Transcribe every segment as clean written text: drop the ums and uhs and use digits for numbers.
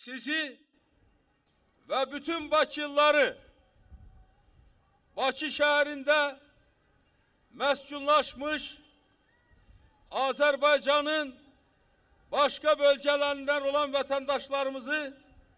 sizi ve bütün Bakılıları Bakı şehrinde meskunlaşmış Azerbaycan'ın başka bölgelerinden olan vatandaşlarımızı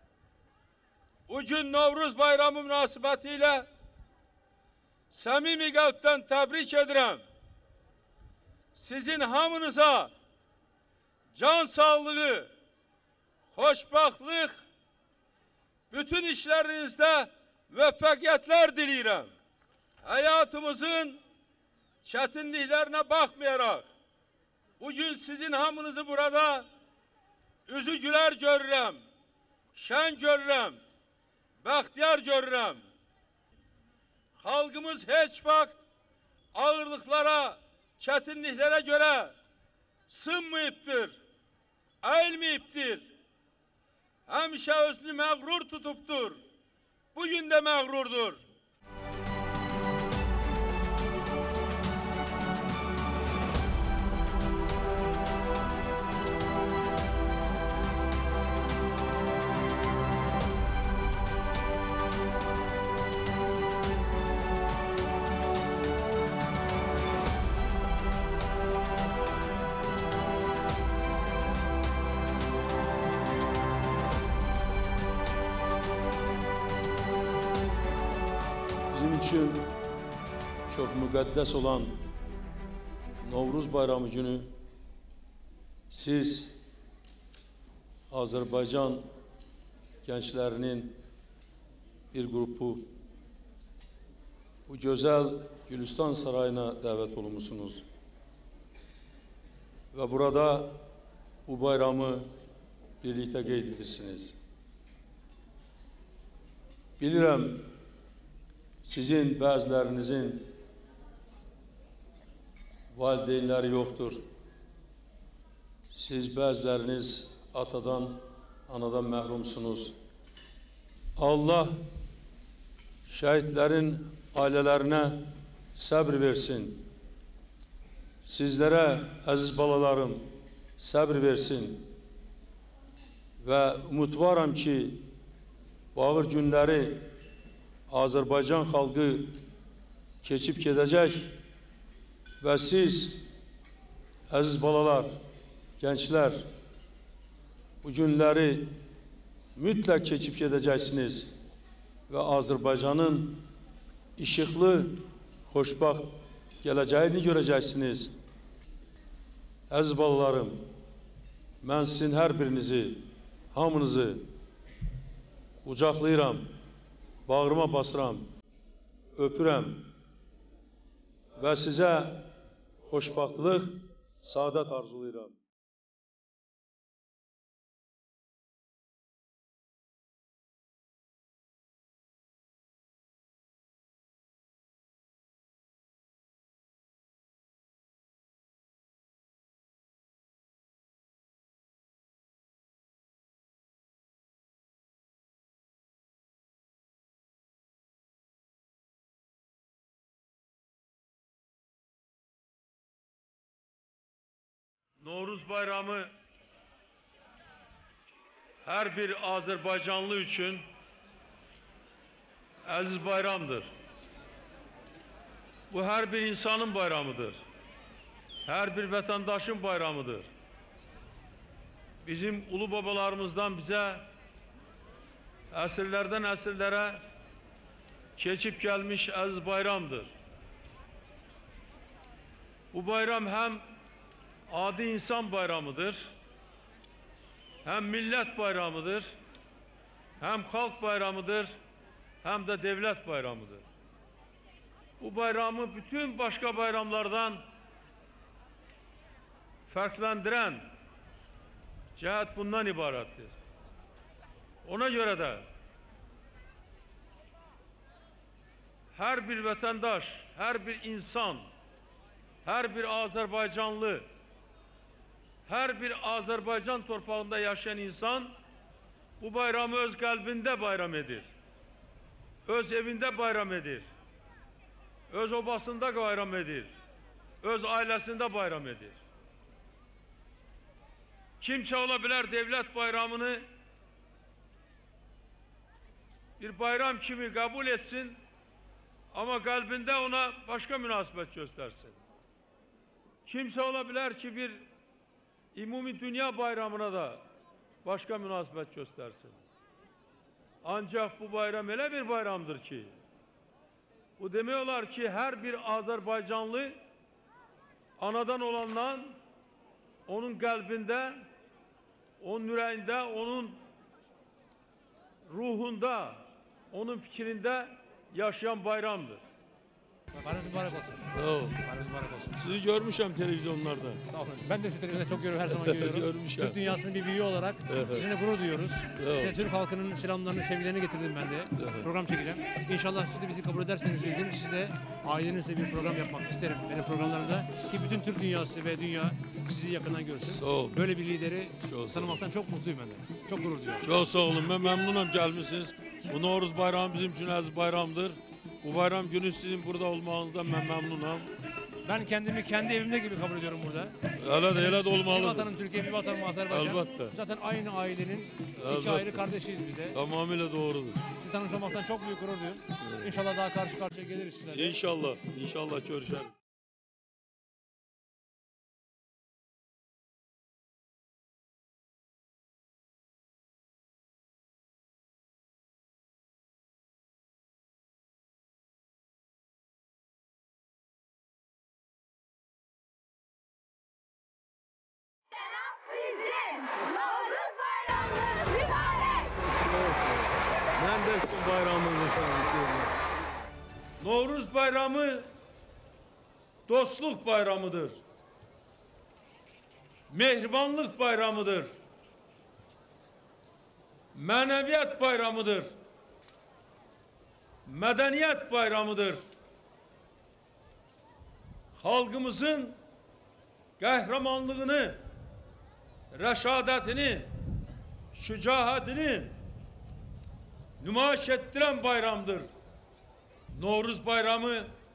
bugün Novruz Bayramı münasebetiyle samimi kalpten tebrik ederim. Sizin hamınıza can sağlığı, hoşbaxtlık, bütün işlerinizde müvaffakiyetler dileyirəm. Hayatımızın çetinliklerine bakmayarak bugün sizin hamınızı burada üzü güler görürəm, şen görürəm, bəxtiyar görürəm. Halkımız hiç vakit ağırlıklara, çetinliklere göre sınmayıptır, eğilmeyiptir. Həmişə özünü məğrur tutuptur. Bugün de məğrurdur. Bizim için çok mukaddes olan Novruz Bayramı günü siz Azerbaycan gençlerinin bir grubu bu güzel Gülistan Sarayı'na davet olmuşsunuz. Ve burada bu bayramı birlikte qeyd Bilirəm, sizin bəzilərinizin valideynləri yoxdur. Siz bəziləriniz atadan, anadan məhrumsunuz. Allah şəhidlərin ailələrinə səbr versin. Sizlərə, əziz balalarım, səbr versin. Və umudvaram ki, bu ağır günləri Azerbaycan xalqı keçib gedəcək və siz, əziz balalar, gənclər, bu günləri mütləq keçib gedəcəksiniz və Azerbaycanın işıqlı, xoşbaxt gələcəyini görəcəksiniz. Əziz balalarım, mən sizin hər birinizi, hamınızı qucaqlayıram, bağrıma basıram, öpürəm və sizə xoşbaxtlıq, saadət arzulayıram. Novruz Bayramı her bir Azerbaycanlı için aziz bayramdır. Bu her bir insanın bayramıdır. Her bir vatandaşın bayramıdır. Bizim ulu babalarımızdan bize əsrlərdən əsrlərə keçip gelmiş aziz bayramdır. Bu bayram hem adi insan bayramıdır, hem millet bayramıdır, hem halk bayramıdır, hem de devlet bayramıdır. Bu bayramı bütün başka bayramlardan farklandıran cihet bundan ibarettir. Ona göre de her bir vatandaş, her bir insan, her bir Azerbaycanlı, her bir Azerbaycan torpağında yaşayan insan bu bayramı öz kalbinde bayram edir. Öz evinde bayram edir. Öz obasında bayram edir. Öz ailesinde bayram edir. Kimse olabilir devlet bayramını bir bayram kimi kabul etsin ama kalbinde ona başka münasebet göstersin. Kimse olabilir ki bir İmumi Dünya Bayramı'na da başka münasebet göstersin. Ancak bu bayram öyle bir bayramdır ki, bu demiyorlar ki her bir Azerbaycanlı anadan olandan onun kalbinde, onun yüreğinde, onun ruhunda, onun fikrinde yaşayan bayramdır. Bayramınız mübarek olsun. Sağ ol. Bayramınız mübarek olsun. Sizi görmüşüm televizyonlarda. Sağ olun. Ben de sizi televizyonda çok görüyorum, her zaman görüyorum. Görmüşüm. Türk dünyasının bir büyüğü olarak sizinle gurur duyuyoruz. Evet. Size Türk halkının selamlarını, sevgilerini getirdim ben de. Program çekeceğim. İnşallah siz de bizi kabul ederseniz bir gün siz de ailenizle bir program yapmak isterim benim programlarımda. Ki bütün Türk dünyası ve dünya sizi yakından görsün. Sağ ol. Böyle bir lideri Sağ ol. tanımaktan çok mutluyum ben de. Çok gurur duyuyorum. Çok sağ olun. Ben memnunum gelmişsiniz. Bu Novruz bayramı bizim için aziz bayramdır. Bu bayram günü sizin burada olmanızdan ben memnunum. Ben kendimi kendi evimde gibi kabul ediyorum burada. Öyle de Bir olmalıdır. vatanım Türkiye, bir vatanım Azerbaycan. Elbette. Zaten aynı ailenin iki Elbette. ayrı kardeşiyiz biz de. Tamamıyla doğrudur. Sizi tanımış olmaktan çok büyük gurur duyuyorum. İnşallah daha karşı karşıya geliriz sizlerle. İnşallah. İnşallah görüşelim. Sizin Novruz Bayramınız mübarek. Menderes bayramımız Novruz bayramı dostluk bayramıdır. Mehribanlık bayramıdır. Meneviyat bayramıdır. Medeniyet bayramıdır. Halkımızın kahramanlığını, reşadetini, şücaatini nümayiş ettiren bayramdır. Novruz bayramı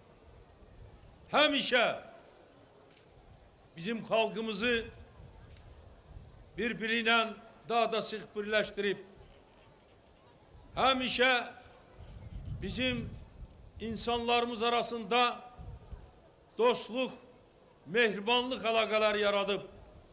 hemşe bizim halkımızı birbiriyle daha da sık birleştirip hemşe bizim insanlarımız arasında dostluk, mehribanlık alakaları yaratıp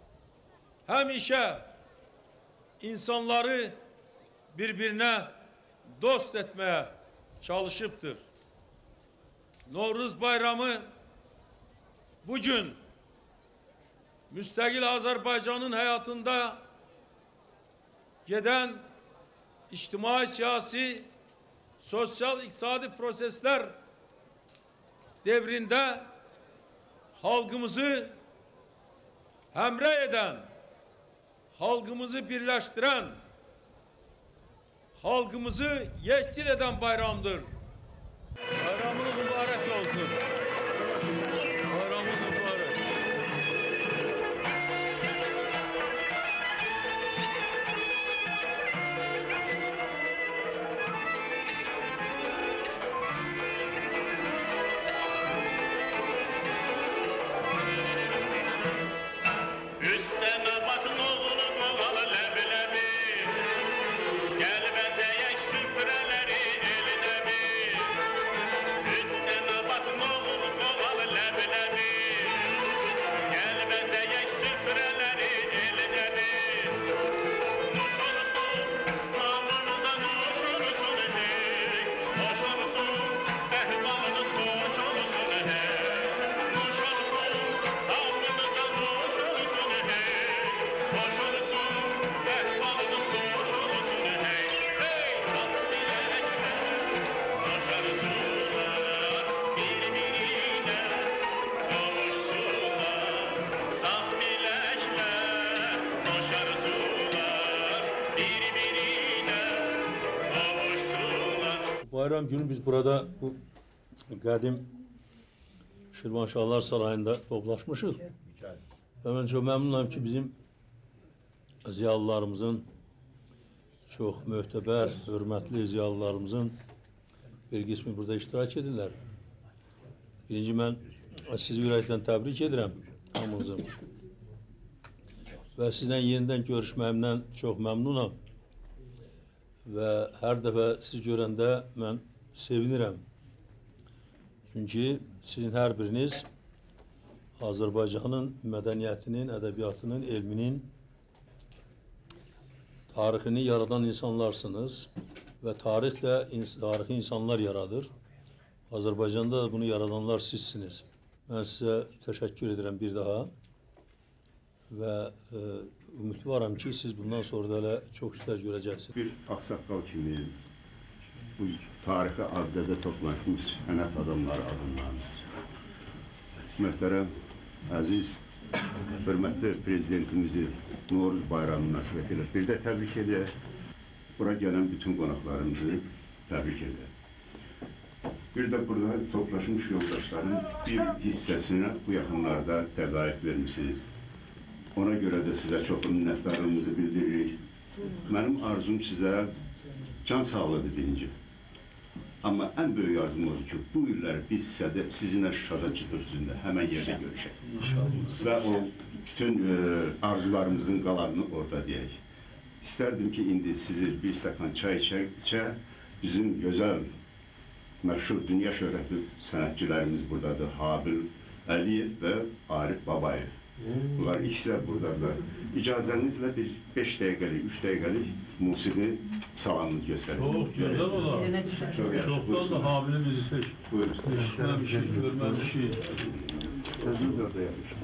hemşe insanları birbirine dost etmeye çalışıptır. Novruz bayramı bugün müstakil Azerbaycan'ın hayatında giden içtimai, siyasi, sosyal, iktisadi prosesler devrinde halkımızı hemre eden, halkımızı birleştiren, halkımızı yektil eden bayramdır. Bayramınız mübarek olsun. Bayramınız mübarek. Üstten abatın oğlu kovalı leblebi, gel bezeyek süfreleri eline bir. Üstten abatın oğlu kovalı leblebi, gel bezeyek süfreleri eline bir. Nuş olsun, namınıza nuş olsun hey, hoş olsun, ehvalınız hoş olsun hey. Nuş olsun, namınıza nuş olsun hey, hoş olsun, ehvalınız hoş olsun hey. Hey, saf dilekler, hoş arzular, birbirine kavuşsunlar. Saf dilekler, hoş arzular, birbirine kavuşsunlar. Bayram günü biz burada bu kadim Şirvanşahlar Sarayı'nda toplaşmışız. Ben çok memnunum ki bizim ziyalılarımızın, çok mühteber, hürmetli ziyalılarımızın bir kısmı burada iştirak edirler. Birinci ben sizi yürekten tebrik ederim hamınızı. Ve sizden yeniden görüşmemden çok memnunum. və hər dəfə sizi görəndə mən sevinirəm. Çünki sizin hər biriniz Azərbaycanın mədəniyyətinin, ədəbiyyatının, elminin tarixini yaradan insanlarsınız və tarixi insanlar yaradır. Azərbaycanda da bunu yaradanlar sizsiniz. Mən sizə təşəkkür edirəm bir daha və ümidvaram ki, siz bundan sonra da hələ çox işlər görəcəksiniz. Bir aksaqqal kimi bu tarixi abidədə toplaşmış sənət adamları adından möhtərəm, əziz, hörmətli prezidentimizi Novruz bayramı münasibətilə bir də təbrik edək. Bura gələn bütün qonaqlarımızı təbrik edək. Bir də burada toplaşmış yoldaşların bir hissəsinə bu yaxınlarda təqaüd vermişsiniz. Ona görə də sizə çox minnətdarlığımızı bildiririk. Mənim arzum sizə can sağlığı birinci. Amma ən böyük arzum odur ki, bu illər biz sizinlə Şuşada Cıdır üzündə həmən yerdə görüşək. Və o bütün arzularımızın qalanını orada deyək. İstərdim ki, indi sizi bir stəkan çay içə, bizim gözəl, məşhur, dünya şöhrətli sənətçilərimiz buradadır. Habil Əliyev və Arif Babayev. Bunlar ikisi də buradadır. İcazənizlə bir 5 dəqiqəlik, 3 dəqiqəlik musiqi salamını göstərir. Çox gözəl olar. Çoxdan da Habilimizi eşitməmişik, görməmişik. Sözümü də orada yazmışam.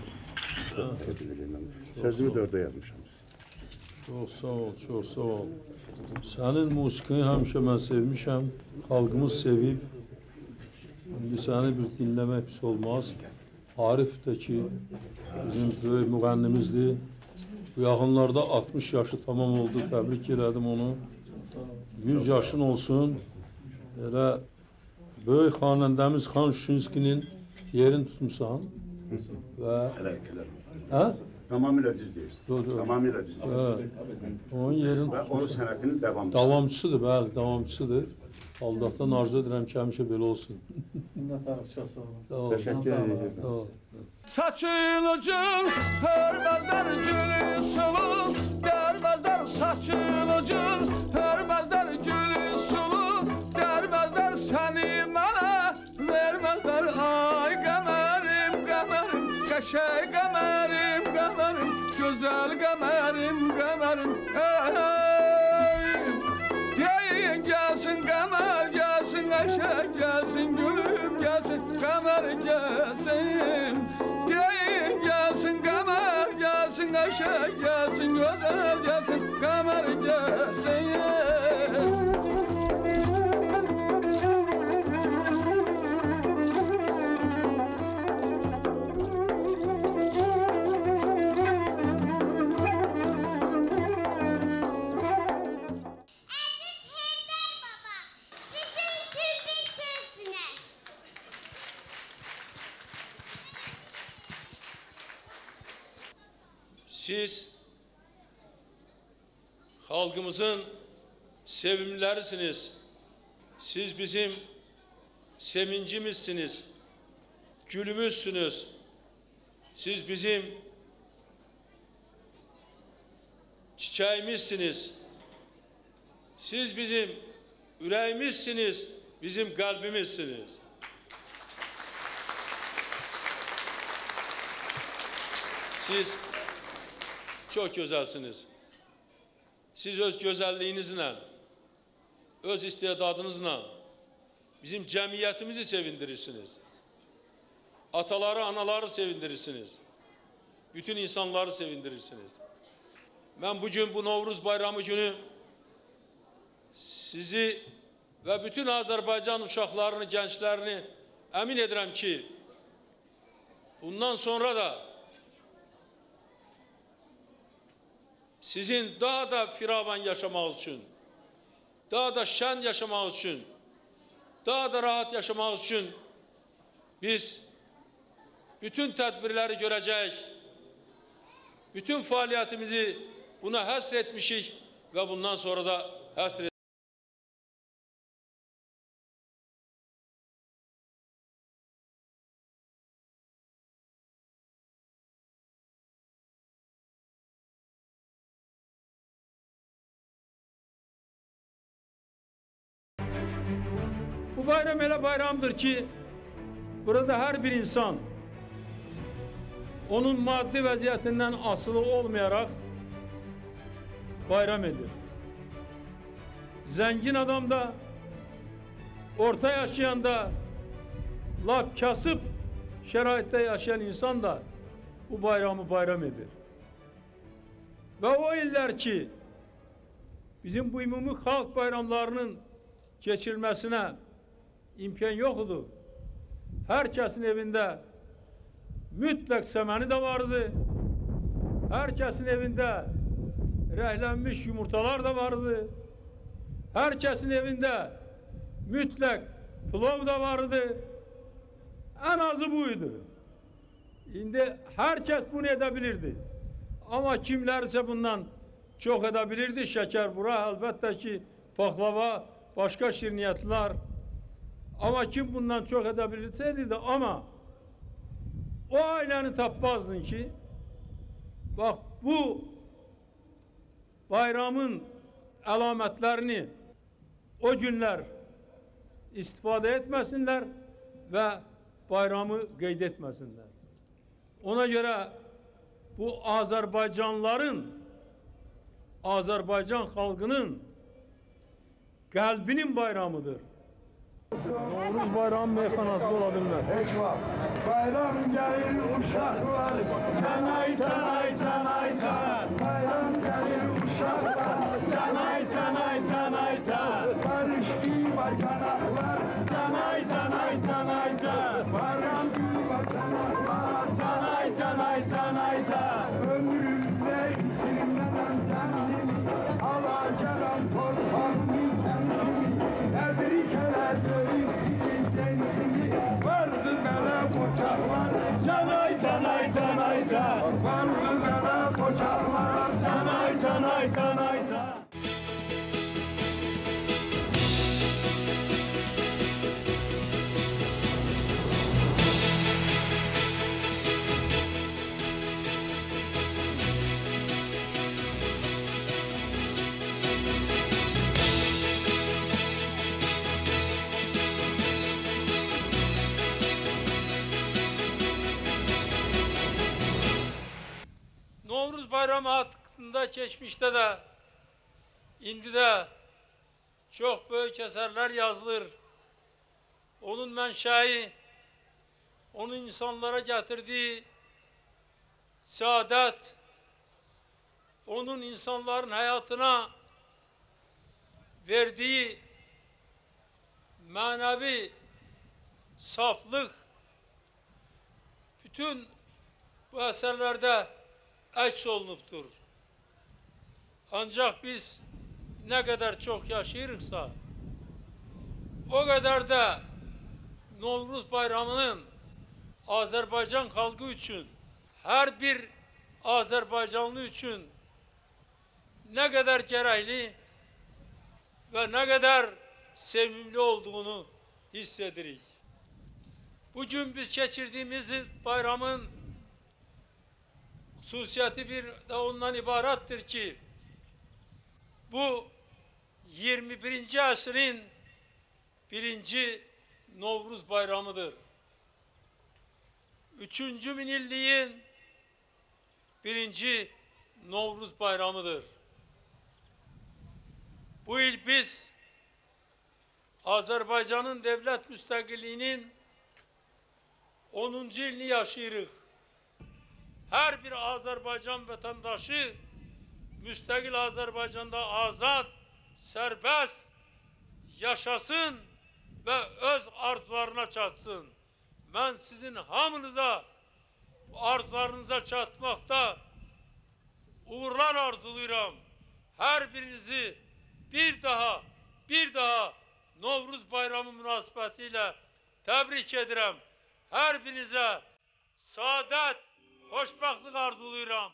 Sözümü də orada yazmışam. Çox sağ ol, çox sağ ol. Sənin musiqini həmişə mən sevmişəm, xalqımız sevib. İndi səni bir dinləmək pis olmaz. Arif də ki, bizim böyük müğənnimizdir. Bu yaxınlarda 60 yaşı tamam oldu, təbrik elədim onu. 100 yaşın olsun. Elə böyük xanəndəmiz Xan Şuşinskinin yerini tutmuşsan. Və... Hə? Tamamilə düz deyir. Tamamilə düz deyir. Onun yerini və onun sənətinin davamçısı. Davamçısıdır, bəli, davamçısıdır. Allah'tan arzu edirəm ki, həmişə belə olsun. Sağ ol. Təşəkkür ederim. Sağ ol. Saçılıcın hörməzlər gülü sulu, dərməzlər saçılıcın hörməzlər gülü sulu, dərməzlər səni mənə, verməzlər ay qəmərim, qəmərim, qəşəy qəmərim, qəmərim, gözəl qəmərim, qəmərim, deyin gəlsin qəmər, gəlsin qəşəy, gəlsin gülüm, gəlsin qəmər, gəlsin. Deyin gəlsin qəmər, gəlsin qəşəy, gəlsin gözəl, gəlsin qəmər, gəlsin. Siz halkımızın sevimlilerisiniz. Siz bizim sevincimizsiniz. Gülümüzsünüz. Siz bizim çiçeğimizsiniz. Siz bizim yüreğimizsiniz, bizim kalbimizsiniz. Siz çok gözelsiniz. Siz öz güzelliğinizle, öz istedadınızla bizim cemiyetimizi sevindirirsiniz. Ataları, anaları sevindirirsiniz. Bütün insanları sevindirirsiniz. Ben bugün bu Novruz Bayramı günü sizi ve bütün Azerbaycan uşaqlarını, gençlerini emin edirəm ki, bundan sonra da sizin daha da firavan yaşamak için, daha da şen yaşamak için, daha da rahat yaşamak için biz bütün tedbirleri görecek, bütün faaliyetimizi buna hasretmişik ve bundan sonra da hasret Bu bayram öyle bayramdır ki burada her bir insan onun maddi vaziyetinden asılı olmayarak bayram edir. Zengin adam da, orta yaşayan da, laf kasıp şeraitte yaşayan insan da bu bayramı bayram edir. Ve o iller ki bizim bu ümumi halk bayramlarının geçirilmesine imkan yoktu. Herkesin evinde mütlak semeni de vardı. Herkesin evinde rehlenmiş yumurtalar da vardı. Herkesin evinde mütlak pilav da vardı. En azı buydu. Şimdi herkes bunu edebilirdi. Ama kimlerse bundan çok edebilirdi. Şeker, bura, elbette ki baklava, başka şirniyatlar. Ama kim bundan çok edebilirseydi de ama o aileni tapmazdın ki bak bu bayramın alametlerini o günler istifade etmesinler ve bayramı kaydetmesinler. Ona göre bu Azerbaycanlıların, Azerbaycan halkının kalbinin bayramıdır. Novruz bayramı meyhanası olabilmez. Bayram gelir uşaklar, canay canay canay can. Bayram gelir uşaklar, canay canay canay can. Barıştı bacanaklar, canay canay canay can. Barıştı bacanaklar, canay canay canay can. Ömrümde bitirmeden sendimi, alacaran torpağımın kendimi. Tebrik ederim prezidentimi, vardı bana poçaklar, canay canay canay can. Vardı bana poçaklar, canay canay canay can. Novruz bayramı hakkında geçmişte de indi de çok büyük eserler yazılır. Onun menşei, onun insanlara getirdiği saadet, onun insanların hayatına verdiği manevi saflık, bütün bu eserlerde aks olunuptur. Ancak biz ne kadar çok yaşayırıksa o kadar da Novruz bayramının Azerbaycan halkı için, her bir Azerbaycanlı için ne kadar gerekli ve ne kadar sevimli olduğunu hissedirik. Bugün biz geçirdiğimiz bayramın hususiyeti bir de ondan ibarettir ki bu 21. asrın birinci Novruz bayramıdır. 3. minilliğin birinci Novruz bayramıdır. Bu yıl biz Azerbaycan'ın devlet müstakilliğinin 10. yılını yaşayırıq. Her bir Azerbaycan vatandaşı müstakil Azerbaycan'da azad, serbest yaşasın ve öz arzularına çatsın. Ben sizin hamınıza bu arzularınıza çatmakta uğurlar arzuluyorum. Her birinizi bir daha Novruz bayramı münasebetiyle tebrik ederim. Her birinize saadet, hoşbaxtlık arzuluyorum.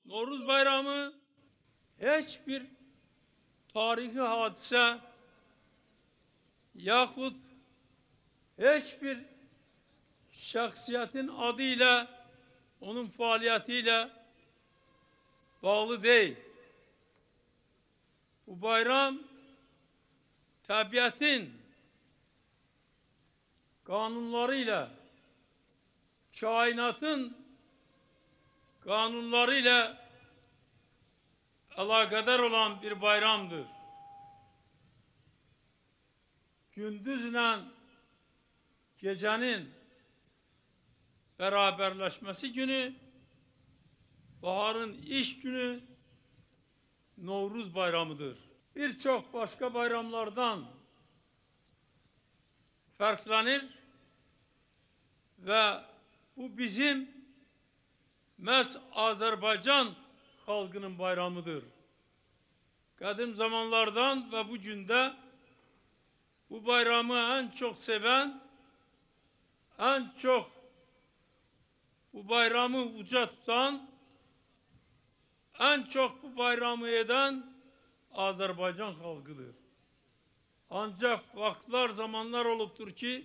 Novruz Bayramı hiçbir tarihi hadise yahut hiçbir şahsiyetin adıyla, onun faaliyetiyle bağlı değil. Bu bayram tabiatın kanunlarıyla, kainatın kanunlarıyla alakadar olan bir bayramdır. Gündüzle gecenin beraberleşmesi günü, baharın iş günü Novruz Bayramı'dır. Birçok başka bayramlardan farklanır ve bu bizim Azerbaycan halkının bayramıdır. Kadim zamanlardan ve bu günde bu bayramı en çok seven, en çok bu bayramı uca tutan, en çok bu bayramı eden Azerbaycan halkıdır. Ancak vakitler, zamanlar oluptur ki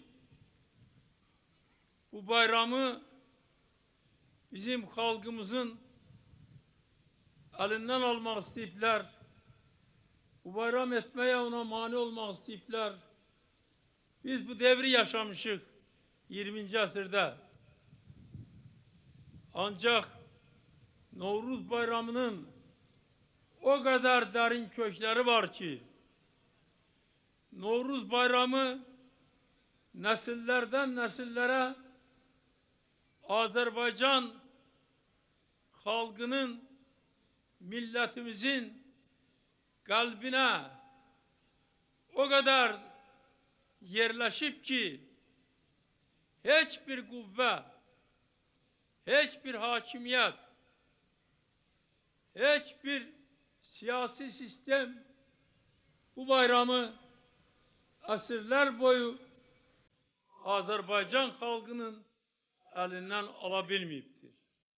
bu bayramı bizim halkımızın elinden almak isteyipler, bu bayram etmeye ona mani olmak isteyipler. Biz bu devri yaşamışık 20. asırda. Ancak Novruz Bayramı'nın o kadar derin kökleri var ki Novruz Bayramı nesillerden nesillere Azerbaycan halkının, milletimizin kalbine o kadar yerleşip ki hiçbir kuvve, hiçbir hakimiyet, hiçbir siyasi sistem bu bayramı asırlar boyu Azerbaycan halkının elinden alabilmeyiptir.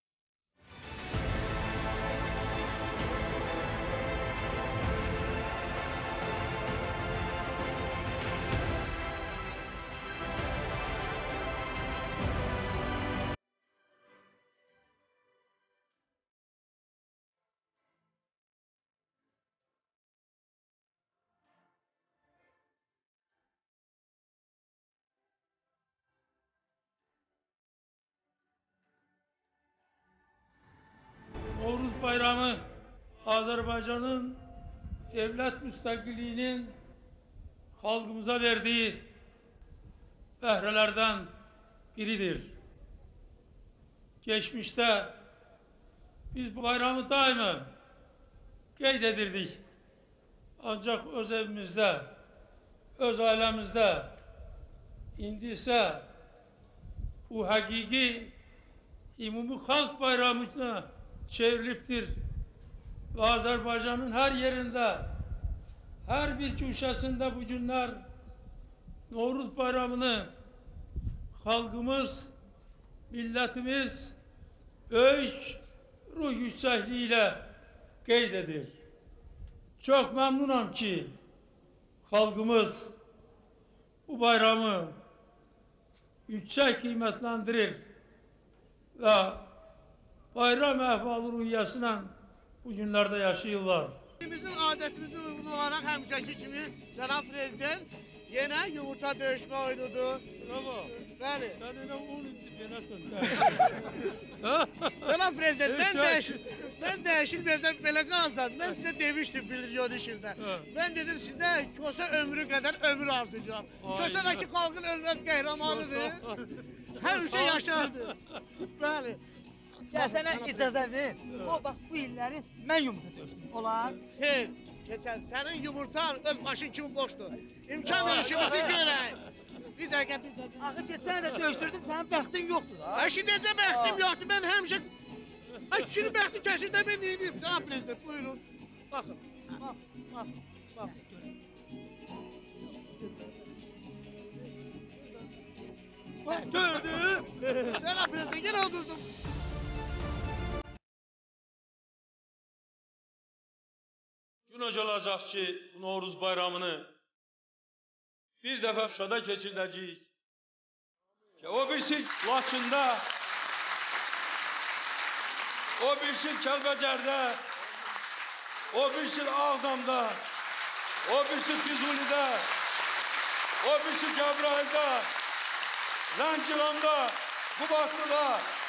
Novruz Bayramı Azerbaycan'ın devlet müstakilliğinin halkımıza verdiği behrelerden biridir. Geçmişte biz bu bayramı daima kaydedirdik. Ancak öz evimizde, öz ailemizde indi ise bu hakiki İmumi Halk Bayramı'na çevriliptir. Ve Azerbaycan'ın her yerinde, her bir köşesinde bu günler Novruz Bayramı'nı halkımız, milletimiz büyük ruh yüksekliğiyle kaydedir. Çok memnunum ki halkımız bu bayramı yüksek kıymetlendirir ve bayram ehval-ı ruhiyasıyla bu günlerde yaşıyorlar. Bizim adetimize uygun olarak hemşeki kimi Cenab Prezident yine yumurta dövüşme oynadı. Bravo. Bəli. Sen ne onu denesin. Cenab Prezident ben değişilmezden belə qalsam. Ben size demiştim bildiğin işinde. Ben dedim size Kosa ömrü kadar ömür arzulayacağım. Kosa'daki halkın ölmez kahramanıdır. Her şey yaşardı. Bəli. Gəl sənə icazə ver. O bax bu illəri mən yumurta döşdüm. Olar? Xeyr. Geçen senin yumurtan öz başın kimi boştu. İmkan ver işimizi görək. Bir dakika. Axı keçən də döşdürdüm, sənin bəxtin yoxdur da. Ay şimdi necə bəxtim yoxdur? Ben həmişə... Ay kişinin bəxti kəsirdə ben neyim? Cenab Prezident buyurun. Bakın. Bak. Gördüm. Cenab Prezident gene oturdum. Gün öyle olacak ki bu Novruz bayramını bir defa Şuşada geçiriləcək. Ki o birisi Laçında, o birisi Kəlbəcərdə, o birisi Ağdamda, o birisi Füzulidə, o birisi Cəbrayılda, Lənkəranda, Qubadlıda,